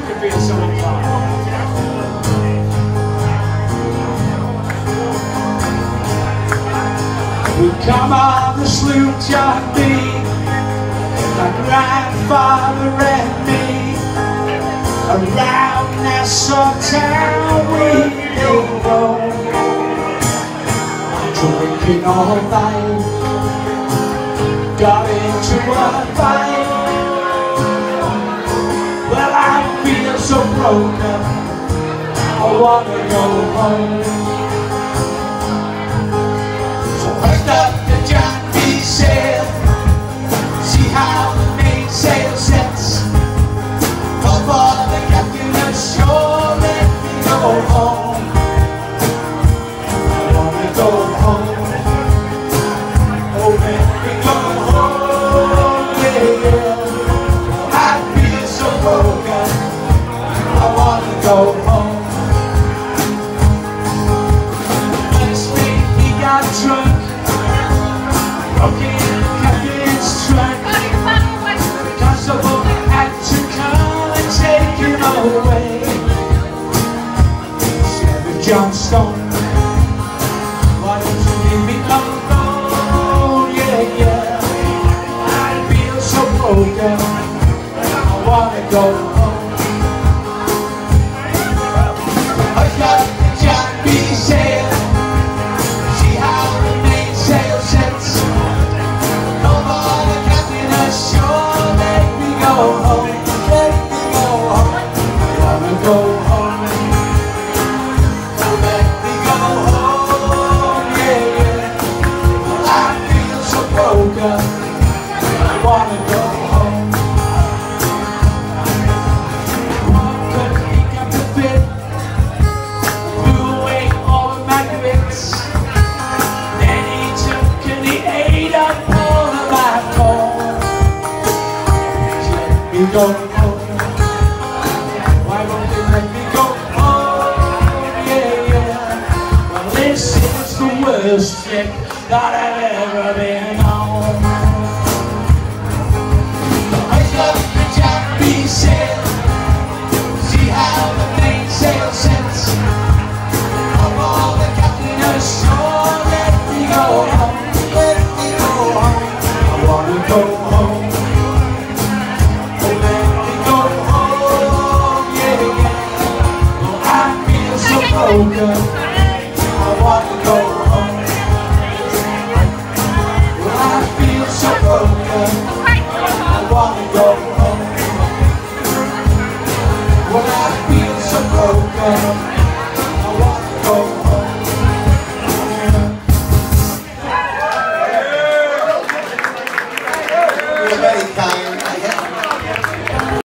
for being so inclined. We come on the sloop, John B, my grandfather and me. Around Nassau town we go, drinking all night. Got into a fight. Well, I feel so broken, I wanna go home. So hooked up the John B sail, see how the mainsail sets. Call for the captain ashore, let me go home. I wanna go home. Oh, let me go home, yeah, yeah. I feel so broken, I wanna go home. Last week he got drunk, broke in the captain's trunk. The constable had to come and take him away. Said John Stone, why don't you leave me alone? Yeah, yeah. I feel so broken, I wanna go home. I got the John B sail, see how the mainsail sets. No more the captain ashore, let me go home, let me go home. I wanna go home. Oh, let me go home, yeah, yeah. I feel so broken, I wanna go home. Couldn't pick up the bit, blew away all of my grits. Then he took and he ate up all of my corn. Let me go home. Why won't you let me go home? Yeah, yeah. Well, this is the worst trip that I've ever been on. I love the John B sail, see how the mainsail sets. Of all the captain ashore, let me go home, let me go home. I wanna go home. Oh, let me go home, yeah, yeah. Oh, I feel so broken,